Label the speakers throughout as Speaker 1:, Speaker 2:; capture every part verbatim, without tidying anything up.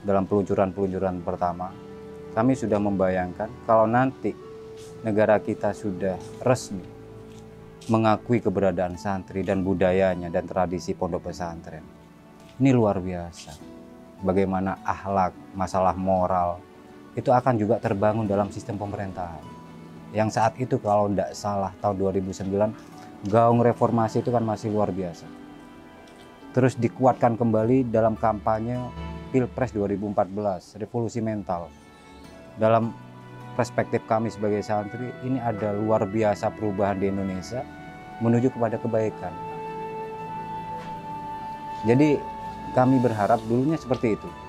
Speaker 1: dalam peluncuran-peluncuran pertama, kami sudah membayangkan kalau nanti negara kita sudah resmi mengakui keberadaan santri dan budayanya dan tradisi pondok pesantren. Ini luar biasa. Bagaimana akhlak, masalah moral, itu akan juga terbangun dalam sistem pemerintahan. Yang saat itu kalau tidak salah tahun dua ribu sembilan, gaung reformasi itu kan masih luar biasa. Terus dikuatkan kembali dalam kampanye Pilpres dua ribu empat belas, revolusi mental. Dalam perspektif kami sebagai santri, ini ada luar biasa perubahan di Indonesia menuju kepada kebaikan. Jadi kami berharap dulunya seperti itu.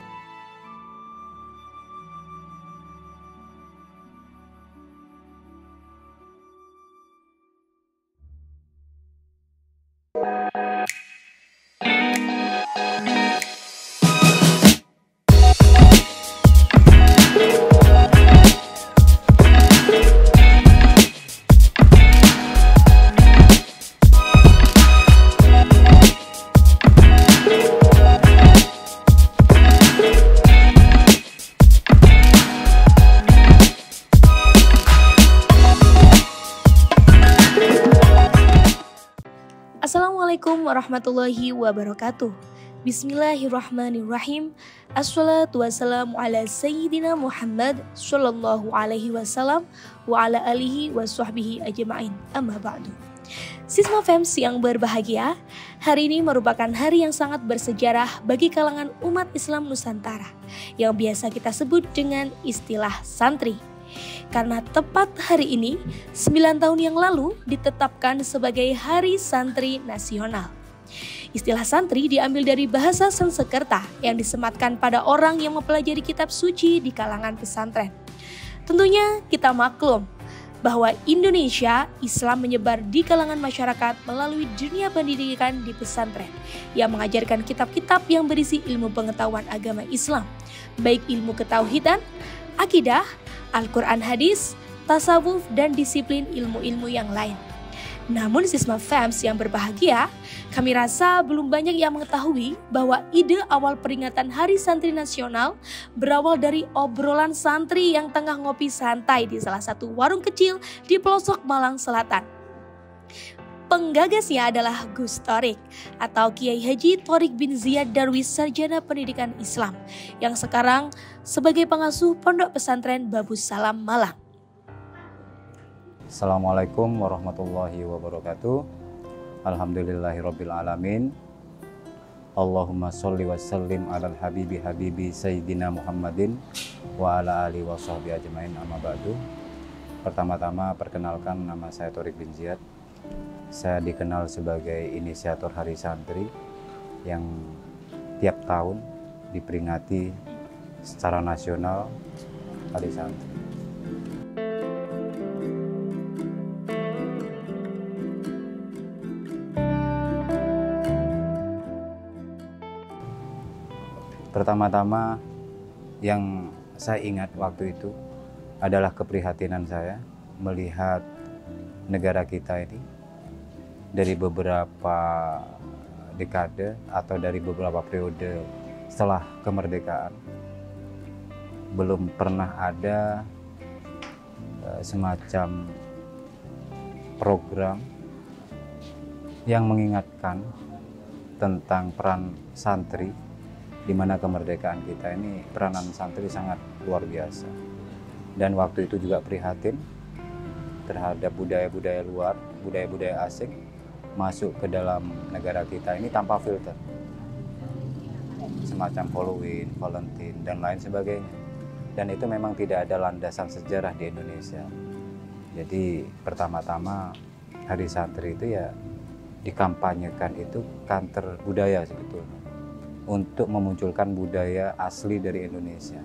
Speaker 2: Assalamualaikum warahmatullahi wabarakatuh. Bismillahirrahmanirrahim. Assalatu wassalamu ala sayyidina Muhammad sallallahu alaihi wasallam wa ala alihi wa sahbihi ajma'in. Amma ba'du. Sisma Fems yang berbahagia, hari ini merupakan hari yang sangat bersejarah bagi kalangan umat Islam Nusantara yang biasa kita sebut dengan istilah santri. Karena tepat hari ini, sembilan tahun yang lalu ditetapkan sebagai Hari Santri Nasional. Istilah santri diambil dari bahasa Sanskerta yang disematkan pada orang yang mempelajari kitab suci di kalangan pesantren. Tentunya kita maklum bahwa Indonesia Islam menyebar di kalangan masyarakat melalui dunia pendidikan di pesantren yang mengajarkan kitab-kitab yang berisi ilmu pengetahuan agama Islam, baik ilmu ketauhidan, akidah, Al-Quran hadis, tasawuf, dan disiplin ilmu-ilmu yang lain. Namun Sisma Fems yang berbahagia, kami rasa belum banyak yang mengetahui bahwa ide awal peringatan Hari Santri Nasional berawal dari obrolan santri yang tengah ngopi santai di salah satu warung kecil di pelosok Malang Selatan. Penggagasnya adalah Gus Thorik atau Kiai Haji Thorik bin Ziyad Darwis, sarjana pendidikan Islam yang sekarang sebagai pengasuh Pondok Pesantren Babus Salam Malang.
Speaker 1: Assalamualaikum warahmatullahi wabarakatuh. Alhamdulillahirabbil alamin. Allahumma sholli wa sallim alal habibi habibi sayyidina Muhammadin wa ala alihi wa sahbihi ajmain, amma ba'du. Pertama-tama perkenalkan, nama saya Thorik bin Ziyad. Saya dikenal sebagai inisiator Hari Santri yang tiap tahun diperingati secara nasional Hari Santri. Pertama-tama yang saya ingat waktu itu adalah keprihatinan saya melihat negara kita ini dari beberapa dekade atau dari beberapa periode setelah kemerdekaan belum pernah ada semacam program yang mengingatkan tentang peran santri, di mana kemerdekaan kita ini peranan santri sangat luar biasa. Dan waktu itu juga prihatin terhadap budaya-budaya luar, budaya-budaya asing masuk ke dalam negara kita ini tanpa filter, semacam Halloween, Valentine, dan lain sebagainya. Dan itu memang tidak ada landasan sejarah di Indonesia. Jadi pertama-tama Hari Santri itu ya dikampanyekan itu kantor budaya sebetulnya, untuk memunculkan budaya asli dari Indonesia.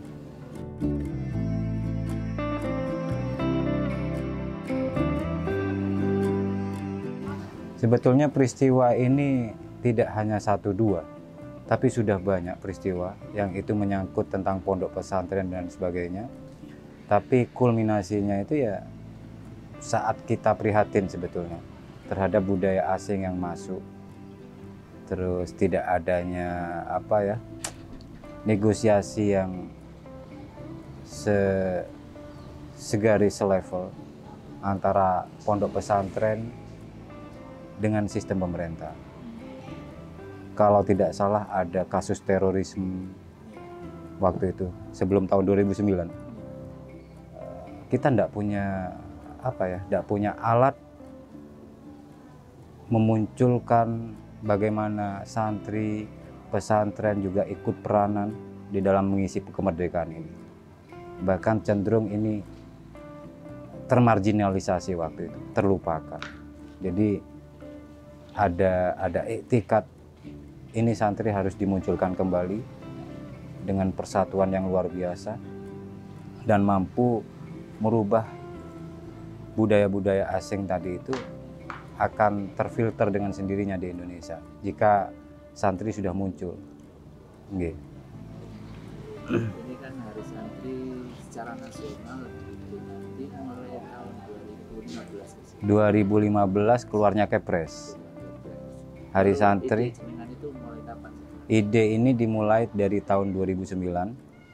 Speaker 1: Sebetulnya peristiwa ini tidak hanya satu dua, tapi sudah banyak peristiwa yang itu menyangkut tentang pondok pesantren dan sebagainya. Tapi kulminasinya itu ya saat kita prihatin sebetulnya terhadap budaya asing yang masuk, terus tidak adanya apa ya negosiasi yang se segaris selevel antara pondok pesantren dengan sistem pemerintah. Kalau tidak salah ada kasus terorisme waktu itu sebelum tahun dua ribu sembilan. Kita tidak punya apa ya, tidak punya alat memunculkan bagaimana santri pesantren juga ikut peranan di dalam mengisi kemerdekaan ini. Bahkan cenderung ini termarginalisasi waktu itu, terlupakan. Jadi ada ada iktikat ini santri harus dimunculkan kembali dengan persatuan yang luar biasa dan mampu merubah budaya-budaya asing tadi itu akan terfilter dengan sendirinya di Indonesia jika santri sudah muncul. Oke.
Speaker 3: Ini kan hari santri secara nasional itu nanti mulai tahun dua ribu lima belas.
Speaker 1: dua ribu lima belas keluarnya Kepres. Hari santri.
Speaker 3: Ide itu mulai kapan?
Speaker 1: Ide ini dimulai dari tahun dua ribu sembilan.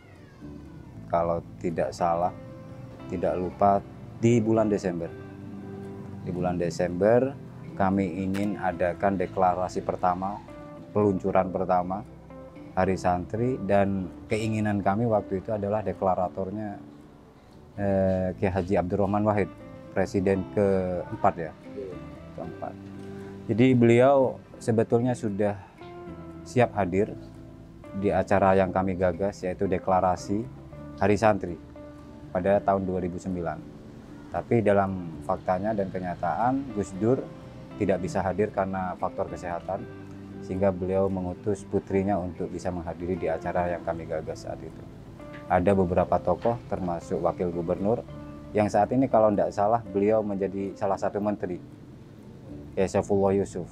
Speaker 1: Kalau tidak salah, tidak lupa di bulan Desember. Di bulan Desember kami ingin adakan deklarasi pertama, peluncuran pertama Hari Santri, dan keinginan kami waktu itu adalah deklaratornya eh, Kiai Haji Abdurrahman Wahid, presiden keempat ya, keempat. Jadi beliau sebetulnya sudah siap hadir di acara yang kami gagas, yaitu deklarasi Hari Santri pada tahun dua ribu sembilan. Tapi dalam faktanya dan kenyataan Gus Dur tidak bisa hadir karena faktor kesehatan, sehingga beliau mengutus putrinya untuk bisa menghadiri di acara yang kami gagas saat itu. Ada beberapa tokoh termasuk wakil gubernur yang saat ini kalau tidak salah beliau menjadi salah satu menteri, ya Saifullah Yusuf,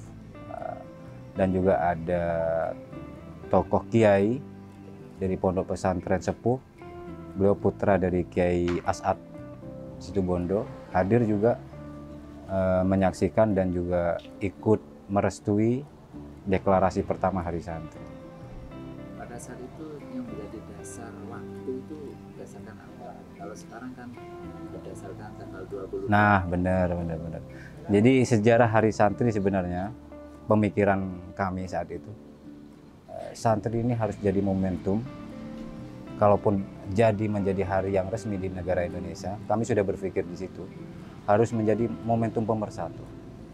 Speaker 1: dan juga ada tokoh kiai dari pondok pesantren sepuh, beliau putra dari Kiai As'ad Situbondo, hadir juga e, menyaksikan dan juga ikut merestui deklarasi pertama Hari Santri.
Speaker 3: Pada saat itu yang menjadi dasar waktu itu berdasarkan apa? Kalau sekarang kan berdasarkan tanggal dua puluh.
Speaker 1: Nah, benar, benar, benar. Jadi sejarah Hari Santri sebenarnya pemikiran kami saat itu, e, santri ini harus jadi momentum. Kalaupun jadi menjadi hari yang resmi di negara Indonesia, kami sudah berpikir di situ harus menjadi momentum pemersatu.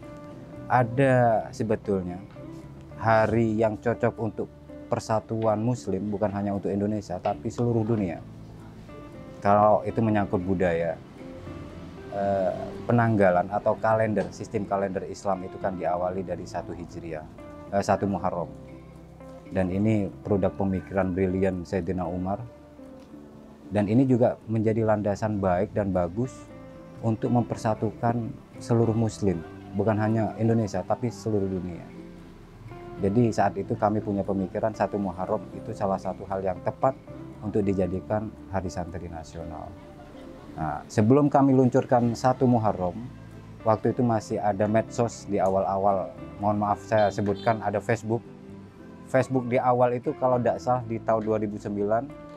Speaker 1: Ada sebetulnya hari yang cocok untuk persatuan Muslim, bukan hanya untuk Indonesia, tapi seluruh dunia. Kalau itu menyangkut budaya, eh, penanggalan atau kalender, sistem kalender Islam itu kan diawali dari satu Hijriah, eh, satu Muharram. Dan ini produk pemikiran brilian Sayyidina Umar. Dan ini juga menjadi landasan baik dan bagus untuk mempersatukan seluruh Muslim, bukan hanya Indonesia, tapi seluruh dunia. Jadi saat itu kami punya pemikiran satu Muharram itu salah satu hal yang tepat untuk dijadikan Hari Santri Nasional. Nah, sebelum kami luncurkan satu Muharram, waktu itu masih ada medsos di awal-awal. Mohon maaf saya sebutkan, ada Facebook. Facebook di awal itu kalau tidak salah di tahun dua ribu sembilan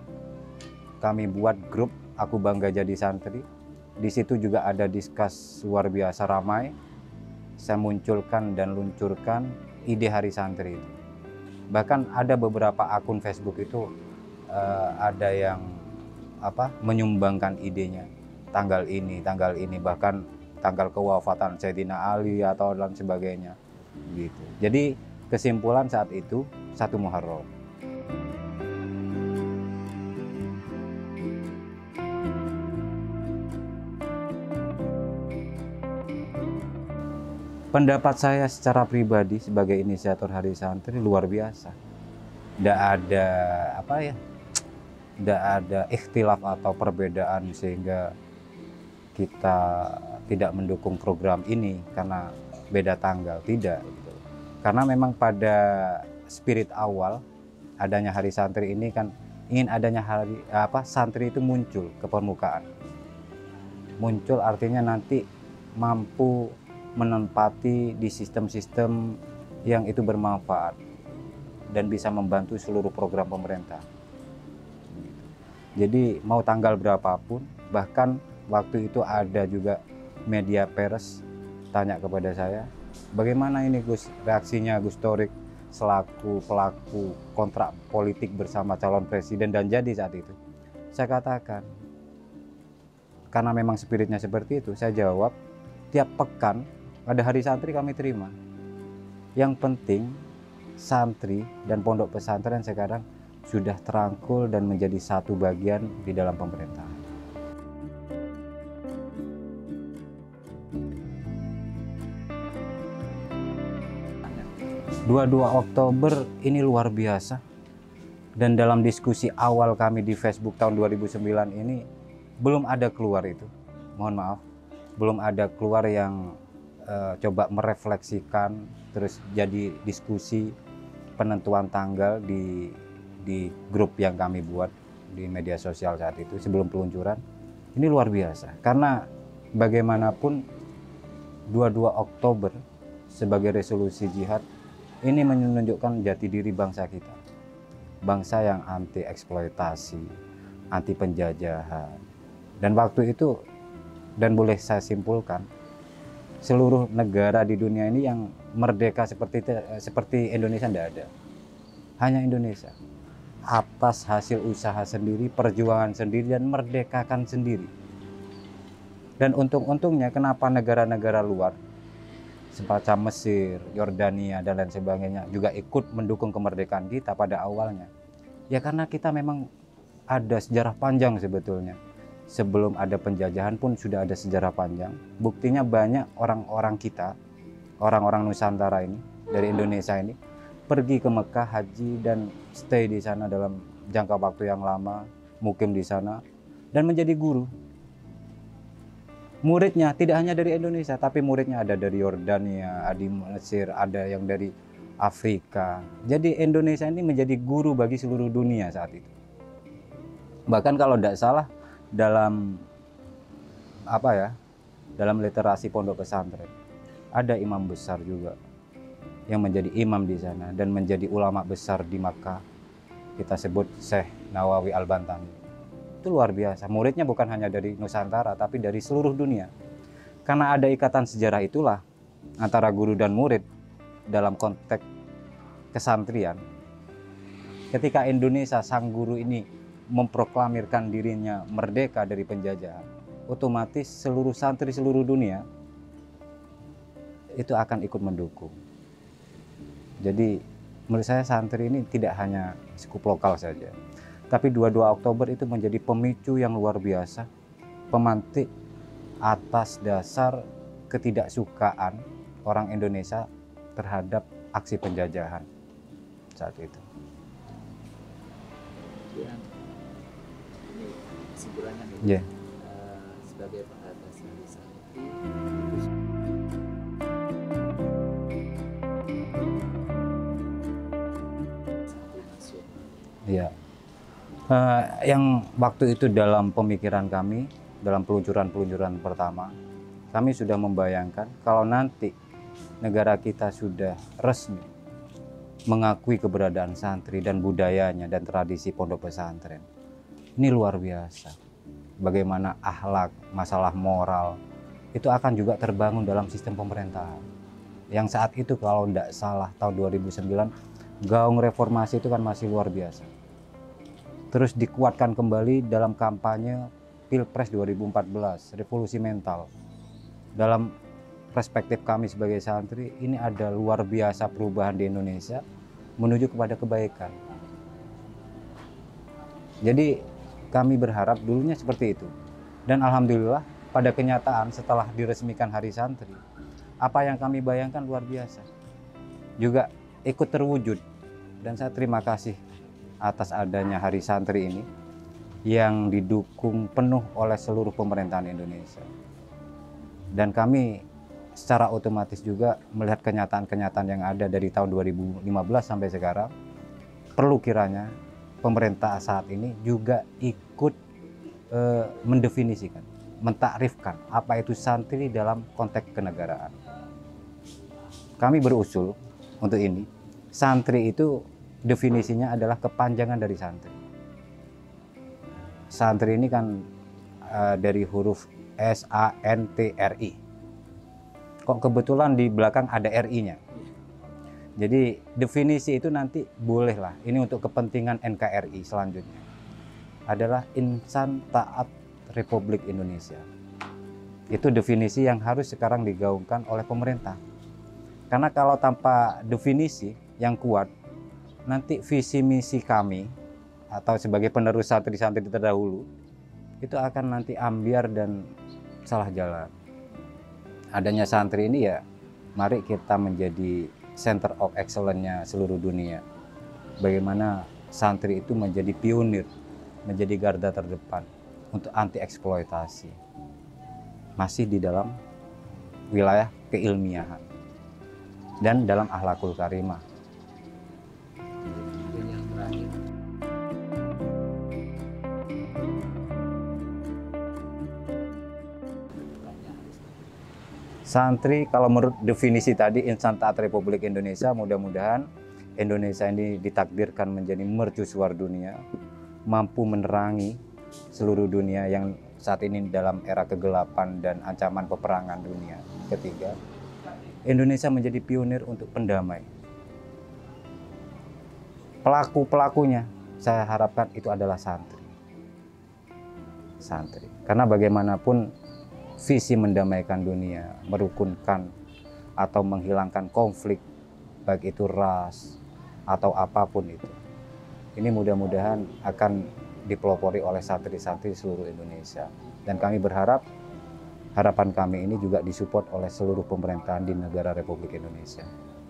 Speaker 1: kami buat grup Aku Bangga Jadi Santri. Di situ juga ada diskus luar biasa ramai. Saya munculkan dan luncurkan ide Hari Santri itu. Bahkan ada beberapa akun Facebook itu uh, ada yang apa menyumbangkan idenya, tanggal ini, tanggal ini, bahkan tanggal kewafatan Sayyidina Ali atau dan sebagainya gitu. Jadi kesimpulan saat itu satu Muharram. Pendapat saya secara pribadi sebagai inisiator Hari Santri luar biasa. Tidak ada apa ya, tidak ada ikhtilaf atau perbedaan sehingga kita tidak mendukung program ini karena beda tanggal, tidak. Gitu. Karena memang pada spirit awal adanya Hari Santri ini kan ingin adanya hari apa santri itu muncul ke permukaan. Muncul artinya nanti mampu menempati di sistem-sistem yang itu bermanfaat. dan bisa membantu seluruh program pemerintah. Jadi mau tanggal berapapun, bahkan waktu itu ada juga media pers tanya kepada saya, bagaimana ini Gus reaksinya Gus Torik selaku pelaku kontrak politik bersama calon presiden, dan jadi saat itu saya katakan, karena memang spiritnya seperti itu, saya jawab tiap pekan ada hari santri kami terima. Yang penting santri dan pondok pesantren sekarang sudah terangkul dan menjadi satu bagian di dalam pemerintahan. dua puluh dua Oktober ini luar biasa. Dan dalam diskusi awal kami di Facebook tahun dua ribu sembilan ini belum ada keluar itu. Mohon maaf, belum ada keluar yang uh, coba merefleksikan terus jadi diskusi penentuan tanggal di di grup yang kami buat di media sosial saat itu sebelum peluncuran. Ini luar biasa karena bagaimanapun dua puluh dua Oktober sebagai resolusi jihad ini menunjukkan jati diri bangsa kita, bangsa yang anti eksploitasi, anti penjajahan. Dan waktu itu, dan boleh saya simpulkan, seluruh negara di dunia ini yang merdeka seperti seperti Indonesia tidak ada, hanya Indonesia. Atas hasil usaha sendiri, perjuangan sendiri, dan merdekakan sendiri. Dan untung-untungnya kenapa negara-negara luar semacam Mesir, Yordania, dan lain sebagainya juga ikut mendukung kemerdekaan kita pada awalnya. Ya karena kita memang ada sejarah panjang sebetulnya. Sebelum ada penjajahan pun sudah ada sejarah panjang. Buktinya banyak orang-orang kita, orang-orang Nusantara ini, dari Indonesia ini, pergi ke Mekah, haji, dan stay di sana dalam jangka waktu yang lama, mukim di sana, dan menjadi guru. Muridnya tidak hanya dari Indonesia, tapi muridnya ada dari Yordania, ada di Mesir, ada yang dari Afrika. Jadi Indonesia ini menjadi guru bagi seluruh dunia saat itu. Bahkan kalau tidak salah, dalam apa ya, dalam literasi pondok pesantren, ada imam besar juga yang menjadi imam di sana dan menjadi ulama besar di Makkah. Kita sebut Syekh Nawawi Al-Bantani. Itu luar biasa. Muridnya bukan hanya dari Nusantara, tapi dari seluruh dunia. Karena ada ikatan sejarah itulah antara guru dan murid dalam konteks kesantrian. Ketika Indonesia, sang guru ini memproklamirkan dirinya merdeka dari penjajahan, otomatis seluruh santri seluruh dunia itu akan ikut mendukung. Jadi menurut saya santri ini tidak hanya skup lokal saja, tapi dua puluh dua Oktober itu menjadi pemicu yang luar biasa, pemantik atas dasar ketidaksukaan orang Indonesia terhadap aksi penjajahan saat itu.
Speaker 3: Kemudian ini kesimpulannya nih,
Speaker 1: Yeah.
Speaker 3: uh, sebagai penggagas dari santri,
Speaker 1: Ya, uh, yang waktu itu dalam pemikiran kami, dalam peluncuran-peluncuran pertama, kami sudah membayangkan kalau nanti negara kita sudah resmi mengakui keberadaan santri dan budayanya dan tradisi pondok pesantren. Ini luar biasa. Bagaimana akhlak, masalah moral, itu akan juga terbangun dalam sistem pemerintahan. Yang saat itu kalau tidak salah tahun dua ribu sembilan, gaung reformasi itu kan masih luar biasa. Terus dikuatkan kembali dalam kampanye Pilpres dua ribu empat belas, revolusi mental. Dalam perspektif kami sebagai santri, ini ada luar biasa perubahan di Indonesia menuju kepada kebaikan. Jadi kami berharap dulunya seperti itu. Dan alhamdulillah pada kenyataan setelah diresmikan Hari Santri, apa yang kami bayangkan luar biasa juga ikut terwujud. Dan saya terima kasih atas adanya Hari Santri ini yang didukung penuh oleh seluruh pemerintahan Indonesia. Dan kami secara otomatis juga melihat kenyataan-kenyataan yang ada dari tahun dua ribu lima belas sampai sekarang, perlu kiranya pemerintah saat ini juga ikut e, mendefinisikan, mentakrifkan apa itu santri dalam konteks kenegaraan. Kami berusul untuk ini, santri itu definisinya adalah kepanjangan dari santri. Santri ini kan uh, dari huruf S A N T R I. Kok kebetulan di belakang ada R I-nya. Jadi definisi itu nanti bolehlah. Ini untuk kepentingan N K R I selanjutnya. Adalah insan taat Republik Indonesia. Itu definisi yang harus sekarang digaungkan oleh pemerintah. Karena kalau tanpa definisi yang kuat, nanti visi misi kami atau sebagai penerus santri-santri terdahulu itu akan nanti ambiar dan salah jalan. Adanya santri ini ya, mari kita menjadi center of excellence-nya seluruh dunia. Bagaimana santri itu menjadi pionir, menjadi garda terdepan untuk anti eksploitasi. Masih di dalam wilayah keilmiahan dan dalam akhlakul karimah.
Speaker 3: Yang terakhir,
Speaker 1: santri kalau menurut definisi tadi insan taat Republik Indonesia, mudah-mudahan Indonesia ini ditakdirkan menjadi mercusuar dunia, mampu menerangi seluruh dunia yang saat ini dalam era kegelapan dan ancaman peperangan dunia ketiga. Indonesia menjadi pionir untuk pendamai. Pelaku-pelakunya saya harapkan itu adalah santri. Santri. Karena bagaimanapun visi mendamaikan dunia, merukunkan atau menghilangkan konflik, baik itu ras atau apapun itu. Ini mudah-mudahan akan dipelopori oleh santri-santri seluruh Indonesia. Dan kami berharap harapan kami ini juga disupport oleh seluruh pemerintahan di negara Republik Indonesia.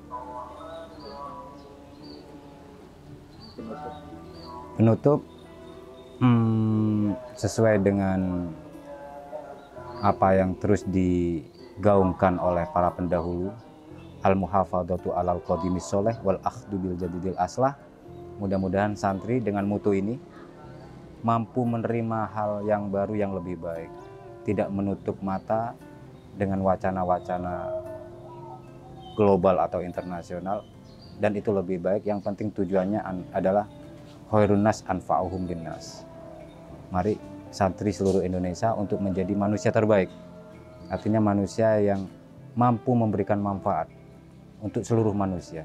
Speaker 1: Penutup, hmm, sesuai dengan apa yang terus digaungkan oleh para pendahulu, al-muhafadzatu alal qadimis sholeh wal akhdu bil jadidil aslah. Mudah-mudahan santri dengan mutu ini mampu menerima hal yang baru yang lebih baik, tidak menutup mata dengan wacana-wacana global atau internasional, dan itu lebih baik. Yang penting tujuannya adalah khairun nas anfa'uhum linnas. Mari santri seluruh Indonesia untuk menjadi manusia terbaik, artinya manusia yang mampu memberikan manfaat untuk seluruh manusia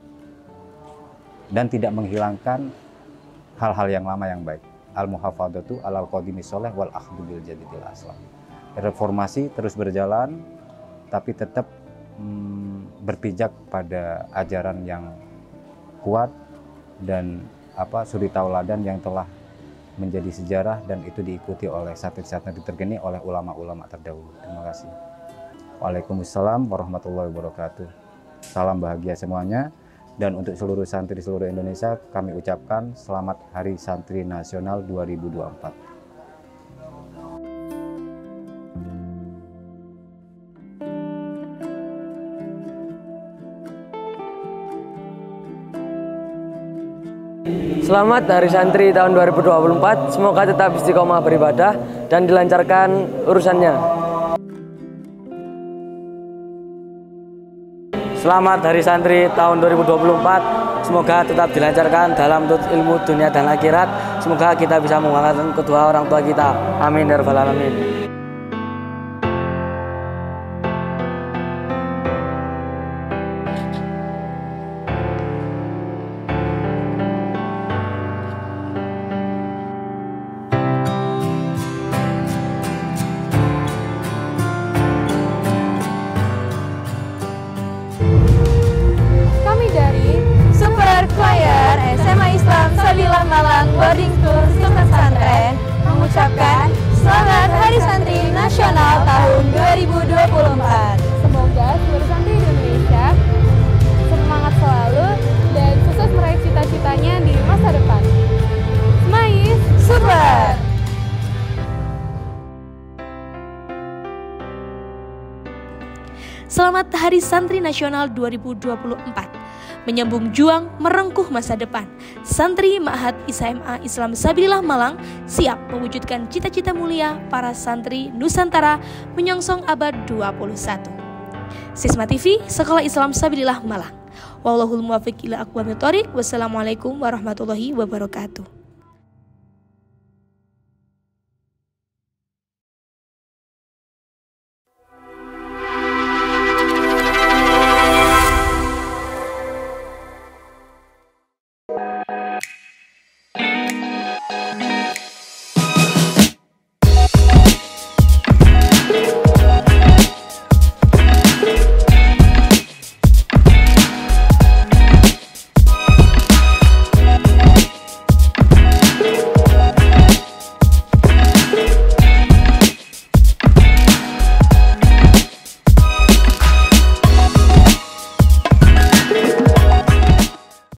Speaker 1: dan tidak menghilangkan hal-hal yang lama yang baik. Al-muhafadzatu alal qadimis sholeh wal akhdu bil jadidil aslah. Reformasi terus berjalan, tapi tetap hmm, berpijak pada ajaran yang kuat dan apa suri tauladan yang telah menjadi sejarah, dan itu diikuti oleh santri-santri tergeni oleh ulama-ulama terdahulu. Terima kasih. Waalaikumsalam warahmatullahi wabarakatuh. Salam bahagia semuanya. Dan untuk seluruh santri seluruh Indonesia, kami ucapkan selamat Hari Santri Nasional dua ribu dua puluh empat.
Speaker 4: Selamat Hari Santri tahun dua ribu dua puluh empat. Semoga tetap istiqomah beribadah dan dilancarkan urusannya. Selamat Hari Santri tahun dua ribu dua puluh empat. Semoga tetap dilancarkan dalam ilmu dunia dan akhirat. Semoga kita bisa membanggakan kedua orang tua kita. Amin ya rabbal alamin.
Speaker 5: Boarding School Sistem Pesantren mengucapkan Selamat Hari Santri Nasional tahun dua ribu dua puluh empat.
Speaker 6: Semoga seluruh santri Indonesia semangat selalu dan sukses meraih cita-citanya di masa depan. Smais
Speaker 5: Super!
Speaker 2: Selamat Hari Santri Nasional dua ribu dua puluh empat. Menyambung juang merengkuh masa depan, santri Ma'had I S A M A Islam Sabilillah Malang siap mewujudkan cita-cita mulia para santri Nusantara menyongsong abad dua puluh satu. Sisma T V, Sekolah Islam Sabilillah Malang. Wallahul muwaffiq ila aqwamit thoriq. Wassalamualaikum warahmatullahi wabarakatuh.